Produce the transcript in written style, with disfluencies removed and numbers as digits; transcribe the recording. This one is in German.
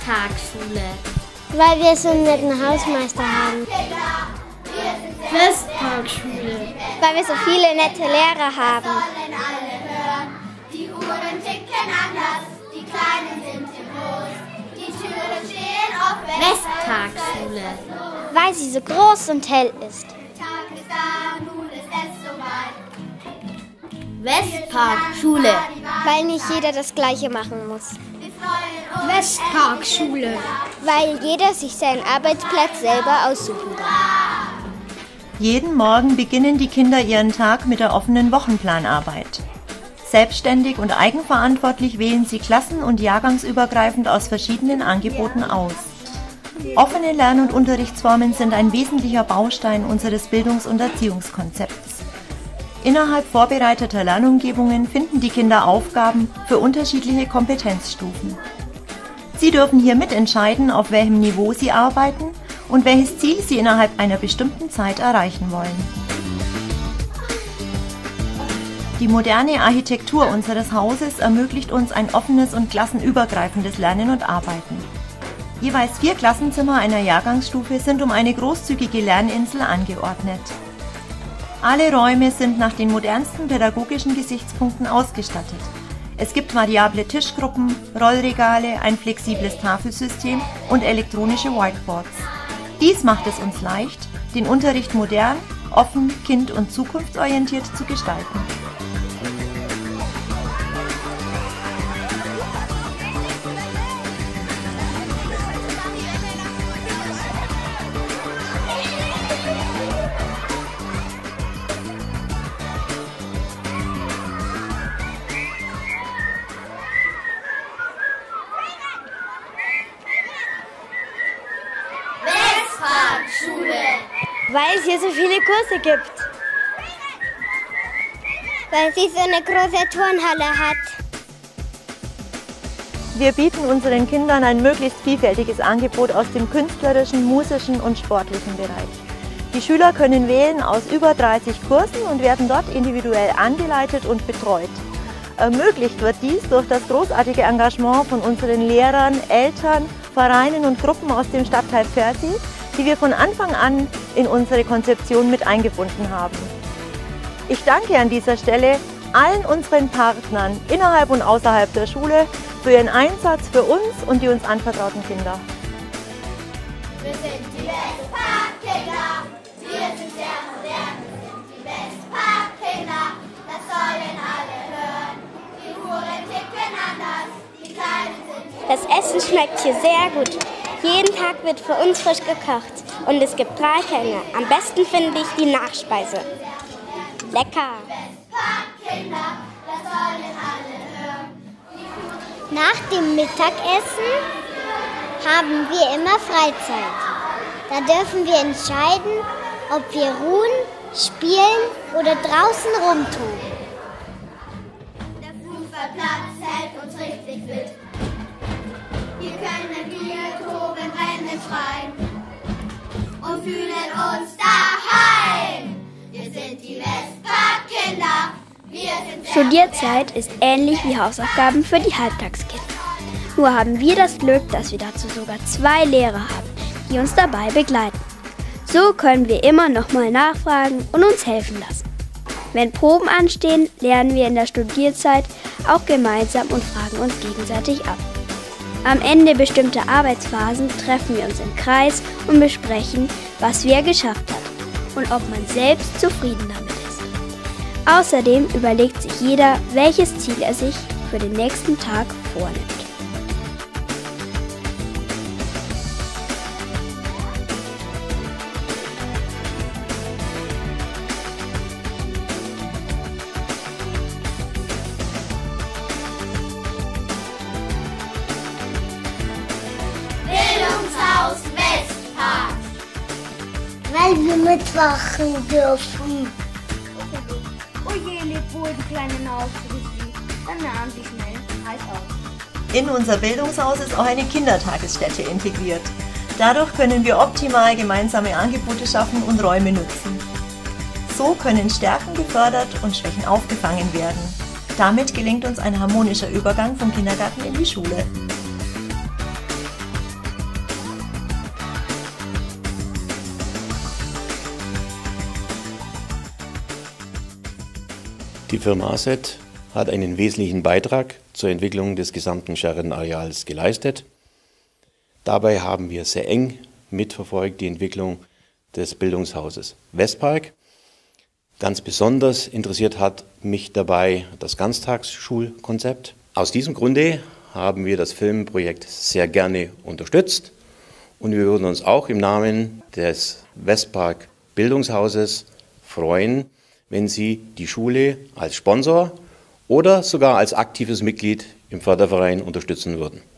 Festtagsschule. Weil wir so einen netten Hausmeister haben. Festtagsschule. Weil wir so viele nette Lehrer haben. Die Uhren ticken anders, die Kleinen sind im Bus, die Türen stehen offen. Festtagsschule. Weil sie so groß und hell ist. Der Tag ist da, nun ist es soweit. Westparkschule. Weil nicht jeder das Gleiche machen muss. Westparkschule. Weil jeder sich seinen Arbeitsplatz selber aussuchen kann. Jeden Morgen beginnen die Kinder ihren Tag mit der offenen Wochenplanarbeit. Selbstständig und eigenverantwortlich wählen sie klassen- und jahrgangsübergreifend aus verschiedenen Angeboten aus. Offene Lern- und Unterrichtsformen sind ein wesentlicher Baustein unseres Bildungs- und Erziehungskonzepts. Innerhalb vorbereiteter Lernumgebungen finden die Kinder Aufgaben für unterschiedliche Kompetenzstufen. Sie dürfen hier mitentscheiden, auf welchem Niveau sie arbeiten und welches Ziel sie innerhalb einer bestimmten Zeit erreichen wollen. Die moderne Architektur unseres Hauses ermöglicht uns ein offenes und klassenübergreifendes Lernen und Arbeiten. Jeweils 4 Klassenzimmer einer Jahrgangsstufe sind um eine großzügige Lerninsel angeordnet. Alle Räume sind nach den modernsten pädagogischen Gesichtspunkten ausgestattet. Es gibt variable Tischgruppen, Rollregale, ein flexibles Tafelsystem und elektronische Whiteboards. Dies macht es uns leicht, den Unterricht modern, offen, kind- und zukunftsorientiert zu gestalten. Weil es hier so viele Kurse gibt. Weil sie so eine große Turnhalle hat. Wir bieten unseren Kindern ein möglichst vielfältiges Angebot aus dem künstlerischen, musischen und sportlichen Bereich. Die Schüler können wählen aus über 30 Kursen und werden dort individuell angeleitet und betreut. Ermöglicht wird dies durch das großartige Engagement von unseren Lehrern, Eltern, Vereinen und Gruppen aus dem Stadtteil Pfersee, die wir von Anfang an in unsere Konzeption mit eingebunden haben. Ich danke an dieser Stelle allen unseren Partnern innerhalb und außerhalb der Schule für ihren Einsatz für uns und die uns anvertrauten Kinder. Wir sind die Westparkkinder, wir sind sehr modern, wir sind die Westparkkinder, das sollen alle hören. Die Uhren ticken anders, die Kleinen sind Das Essen schmeckt hier sehr gut. Jeden Tag wird für uns frisch gekocht und es gibt 3 Gänge. Am besten finde ich die Nachspeise. Lecker! Westparkkinder, das sollen alle hören. Nach dem Mittagessen haben wir immer Freizeit. Da dürfen wir entscheiden, ob wir ruhen, spielen oder draußen rumtoben. Der Fußballplatz hält uns richtig fit. Hier können wir toben, rennen, schreien und fühlen uns daheim. Wir sind die Westparkkinder. Wir sind Studierzeit ist ähnlich wie Hausaufgaben für die Halbtagskinder. Nur haben wir das Glück, dass wir dazu sogar 2 Lehrer haben, die uns dabei begleiten. So können wir immer noch mal nachfragen und uns helfen lassen. Wenn Proben anstehen, lernen wir in der Studierzeit auch gemeinsam und fragen uns gegenseitig ab. Am Ende bestimmter Arbeitsphasen treffen wir uns im Kreis und besprechen, was wir geschafft haben und ob man selbst zufrieden damit ist. Außerdem überlegt sich jeder, welches Ziel er sich für den nächsten Tag vornimmt. Bildungshaus Westpark. Weil wir mitmachen dürfen. Oh je, lebt wohl die kleine Nase besiegt. Dann nahm sie schnell heiß auf. In unser Bildungshaus ist auch eine Kindertagesstätte integriert. Dadurch können wir optimal gemeinsame Angebote schaffen und Räume nutzen. So können Stärken gefördert und Schwächen aufgefangen werden. Damit gelingt uns ein harmonischer Übergang vom Kindergarten in die Schule. Die Firma Asset hat einen wesentlichen Beitrag zur Entwicklung des gesamten Sheraton-Areals geleistet. Dabei haben wir sehr eng mitverfolgt die Entwicklung des Bildungshauses Westpark. Ganz besonders interessiert hat mich dabei das Ganztagsschulkonzept. Aus diesem Grunde haben wir das Filmprojekt sehr gerne unterstützt und wir würden uns auch im Namen des Westpark Bildungshauses freuen, wenn Sie die Schule als Sponsor oder sogar als aktives Mitglied im Förderverein unterstützen würden.